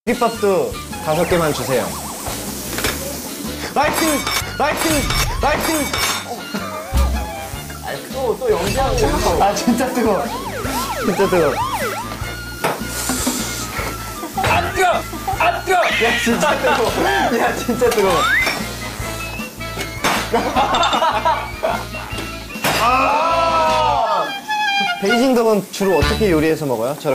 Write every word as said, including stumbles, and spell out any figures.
비빔밥도 다섯 개만 주세요. 나이스! 나이스! 나이스! 아니 또, 또 연기하고. 아 진짜 뜨거. 진짜 뜨거. 안 뜨거! 안 뜨거! 야 진짜 뜨거. 야 진짜 뜨거. 아! 베이징 덕은 주로 어떻게 요리해서 먹어요? 저렇게